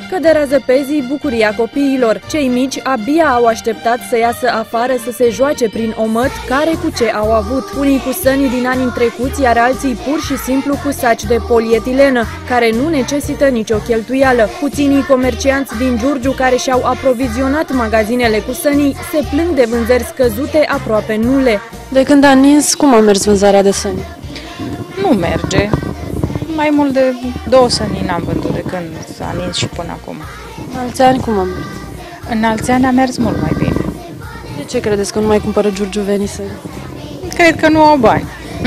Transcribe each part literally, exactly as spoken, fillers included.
căderează pezii, bucuria copiilor. Cei mici abia au așteptat să iasă afară să se joace prin omăt care cu ce au avut. Unii cu sănii din anii trecuți, iar alții pur și simplu cu saci de polietilenă, care nu necesită nicio cheltuială. Puținii comercianți din Giurgiu care și-au aprovizionat magazinele cu sănii se plâng de vânzări scăzute, aproape nule. De când a nins, cum a mers vânzarea de săni? Nu merge. Mai mult de două săni n-am vândut de când s-a nins și până acum. În alți ani cum a mers? În alți ani a mers mult mai bine. De ce credeți că nu mai cumpără giurgiuvenii săni? Cred că nu au bani.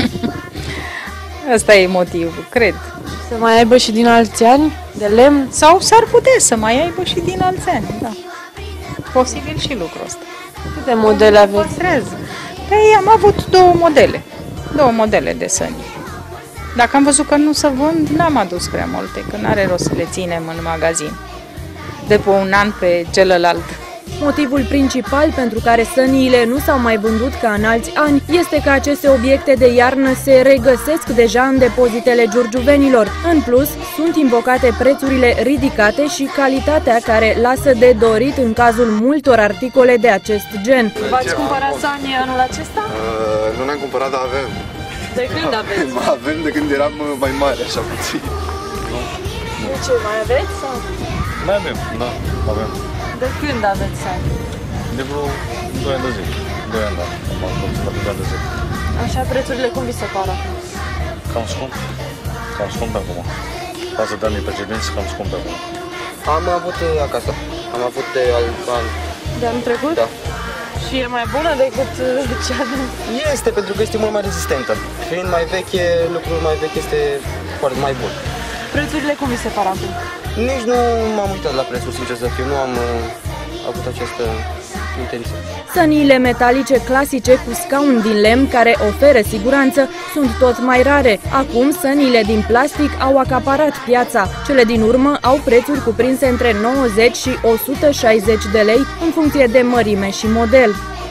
Ăsta e motivul, cred. Să mai aibă și din alți ani, de lemn? Sau s-ar putea să mai aibă și din alți ani, da. Posibil și lucrul ăsta. Câte modele aveți? Păi am avut două modele. Două modele de săni. Dacă am văzut că nu se vând, n-am adus prea multe, că n-are rost să le ținem în magazin. De pe un an pe celălalt. Motivul principal pentru care săniile nu s-au mai vândut ca în alți ani este că aceste obiecte de iarnă se regăsesc deja în depozitele giurgiuvenilor. În plus, sunt invocate prețurile ridicate și calitatea care lasă de dorit în cazul multor articole de acest gen. V-ați cumpărat sani anul acesta? Uh, nu ne-am cumpărat, dar avem. De când aveți? Avem de când eram mai mare, așa puțin. De ce, mai aveți? Sau? Mai avem, da, avem. De când aveți sani? De vreo doi ani de zi. doi ani, da. Am făcut la doi ani de zi. Așa, prețurile cum vi se par acum? Cam scump. Cam scump acum. Față de anii precedenți, cam scump acum. Am avut acasă. Am avut de alt an. De anul trecut? Da. Și e mai bună decât cea de... Este, pentru că este mult mai rezistentă. Fiind mai veche, lucrul mai vechi este foarte mai bun. Prețurile cum vi se par acum? Nici nu m-am uitat la prețul, sincer să fiu. Nu am uh, avut această intenție. Săniile metalice clasice cu scaun din lemn care oferă siguranță sunt tot mai rare. Acum săniile din plastic au acaparat piața. Cele din urmă au prețuri cuprinse între nouăzeci și o sută șaizeci de lei în funcție de mărime și model.